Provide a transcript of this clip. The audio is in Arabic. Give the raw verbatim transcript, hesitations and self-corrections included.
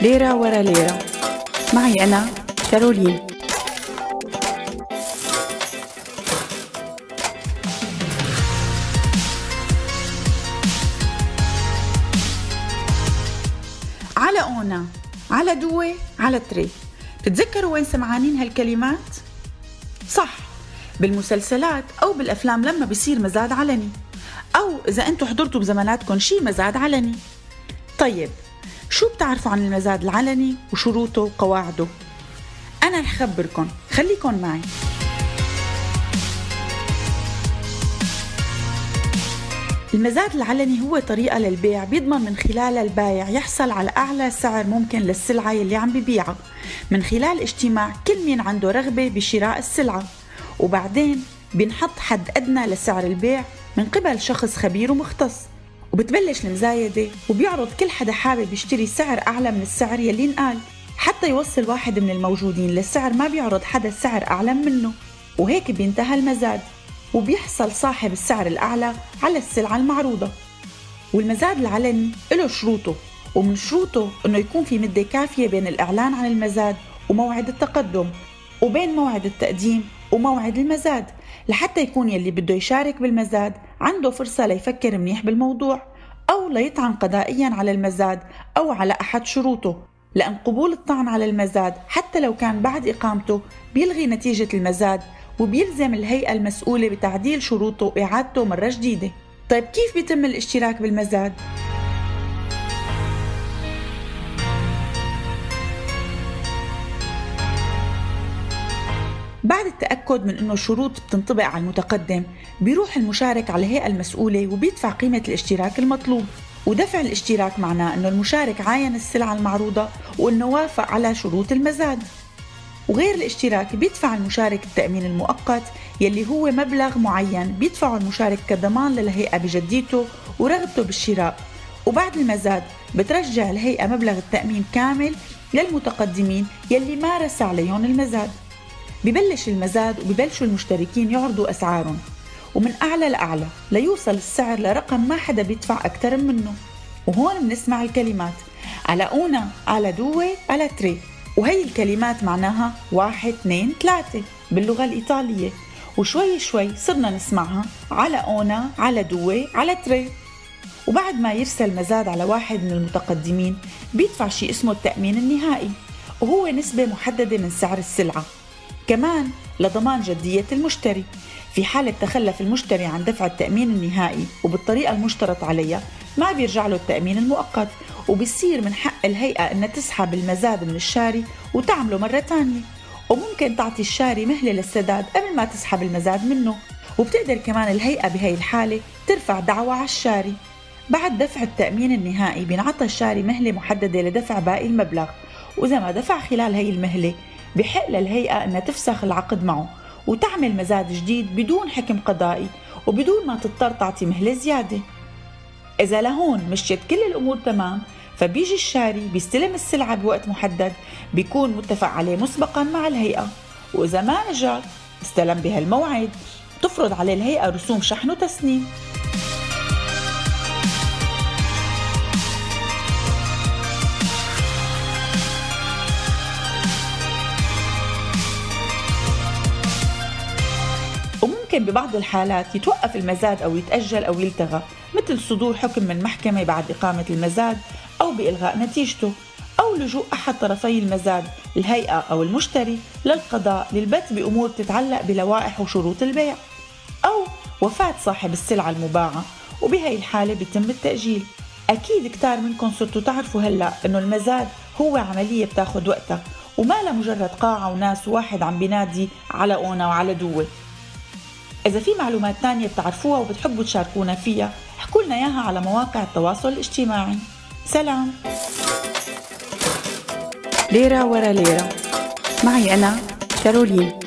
ليرة ورا ليرة، معي أنا كارولين. على أونا، على دوة، على تري. بتتذكروا وين سمعانين هالكلمات؟ صح، بالمسلسلات أو بالأفلام لما بيصير مزاد علني، أو إذا أنتوا حضرتوا بزماناتكم شي مزاد علني. طيب، شو بتعرفوا عن المزاد العلني وشروطه وقواعده؟ أنا رح خبركن، خليكن معي. المزاد العلني هو طريقة للبيع بيضمن من خلالها البايع يحصل على أعلى سعر ممكن للسلعة يلي عم ببيعها من خلال اجتماع كل مين عنده رغبة بشراء السلعة، وبعدين بينحط حد أدنى لسعر البيع من قبل شخص خبير ومختص، وبتبلش المزايدة وبيعرض كل حدا حابب يشتري سعر أعلى من السعر يلي انقال، حتى يوصل واحد من الموجودين للسعر ما بيعرض حدا سعر أعلى منه، وهيك بينتهى المزاد وبيحصل صاحب السعر الأعلى على السلعة المعروضة. والمزاد العلني له شروطه، ومن شروطه أنه يكون في مدة كافية بين الإعلان عن المزاد وموعد التقدم، وبين موعد التقديم وموعد المزاد، لحتى يكون يلي بده يشارك بالمزاد عنده فرصة ليفكر منيح بالموضوع، أو ليطعن قضائياً على المزاد أو على أحد شروطه، لأن قبول الطعن على المزاد حتى لو كان بعد إقامته بيلغي نتيجة المزاد، وبيلزم الهيئة المسؤولة بتعديل شروطه وإعادته مرة جديدة. طيب، كيف بيتم الاشتراك بالمزاد؟ بعد التأكد من أنه الشروط بتنطبق على المتقدم، بيروح المشارك على الهيئة المسؤولة وبيدفع قيمة الاشتراك المطلوب. ودفع الاشتراك معناه أنه المشارك عاين السلعة المعروضة وأنه وافق على شروط المزاد. وغير الاشتراك بيدفع المشارك التأمين المؤقت يلي هو مبلغ معين بيدفعه المشارك كضمان للهيئة بجديته ورغبته بالشراء. وبعد المزاد بترجع الهيئة مبلغ التأمين كامل للمتقدمين يلي مارس عليهم المزاد. ببلش المزاد وببلشوا المشتركين يعرضوا أسعارهم، ومن أعلى لأعلى ليوصل السعر لرقم ما حدا بيدفع أكتر منه. وهون بنسمع الكلمات على أونا، على دوة، على تري، وهي الكلمات معناها واحد اثنين ثلاثة باللغة الإيطالية، وشوي شوي صرنا نسمعها على أونا، على دوة، على تري. وبعد ما يرسل مزاد على واحد من المتقدمين بيدفع شيء اسمه التأمين النهائي، وهو نسبة محددة من سعر السلعة، كمان لضمان جدية المشتري. في حالة تخلف المشتري عن دفع التأمين النهائي وبالطريقة المشترط عليها ما بيرجع له التأمين المؤقت، وبيصير من حق الهيئة أنها تسحب المزاد من الشاري وتعمله مرة تانية، وممكن تعطي الشاري مهلة للسداد قبل ما تسحب المزاد منه. وبتقدر كمان الهيئة بهي الحالة ترفع دعوى على الشاري. بعد دفع التأمين النهائي بينعطى الشاري مهلة محددة لدفع باقي المبلغ، وإذا ما دفع خلال هي المهلة بحق للهيئة أنها تفسخ العقد معه وتعمل مزاد جديد بدون حكم قضائي وبدون ما تضطر تعطي مهلة زيادة. إذا لهون مشيت كل الأمور تمام، فبيجي الشاري بيستلم السلعة بوقت محدد بيكون متفق عليه مسبقا مع الهيئة، وإذا ما أجا استلم بهالموعد تفرض عليه الهيئة رسوم شحن وتسنيم. وممكن ببعض الحالات يتوقف المزاد أو يتأجل أو يلتغى، مثل صدور حكم من محكمة بعد إقامة المزاد، أو بإلغاء نتيجته، أو لجوء أحد طرفي المزاد الهيئة أو المشتري للقضاء للبت بأمور تتعلق بلوائح وشروط البيع، أو وفاة صاحب السلعة المباعة، وبهي الحالة بيتم التأجيل. أكيد كتار منكم صرتوا تعرفوا هلأ إنه المزاد هو عملية بتاخد وقتها، وما لمجرد قاعة وناس واحد عم بينادي على أونا وعلى دوة. إذا في معلومات تانية بتعرفوها وبتحبوا تشاركونا فيها، احكوا لنا إياها على مواقع التواصل الاجتماعي. سلام. ليرة ورا ليرة، معي أنا كارولين.